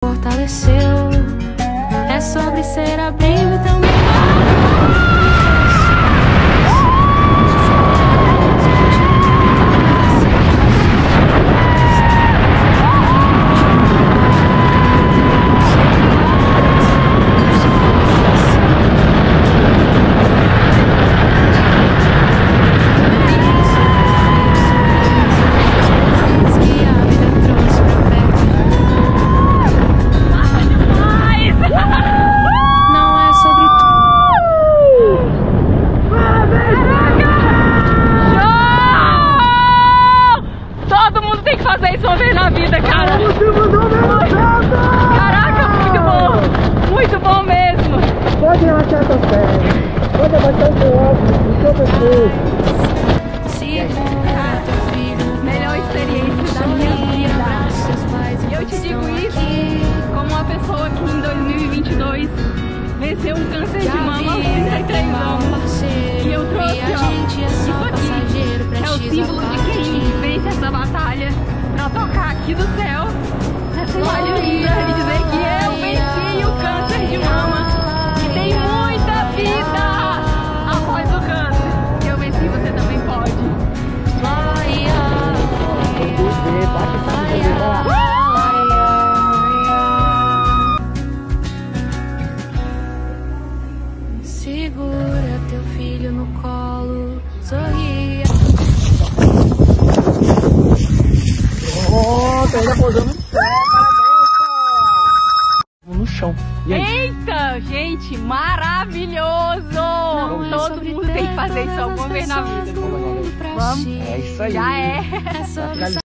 fortaleceu. É sobre ser abrigo também. Fazer isso uma vez na vida, cara. Você mandou mesmo. Caraca, muito bom mesmo. Pode relaxar suas pernas, pode abaixar o seu óculos, o seu pescoço. Cara, melhor experiência da minha vida. Eu te digo isso como uma pessoa que em 2022 venceu um câncer de mama aos 33 anos. E eu trouxe, ó, isso aqui, é o símbolo de quem vence essa batalha, pra tocar aqui do céu essa imagem linda e dizer que eu venci o câncer de mama e tem muita vida após o câncer. Se eu venci, você também pode. Segura teu filho no colo, sorria. Nossa, ainda posamos no pé, parabéns, Paula! No chão. Eita, gente, maravilhoso! Todo mundo tem que fazer isso alguma vez na vida. Vamos? É isso aí. Já é.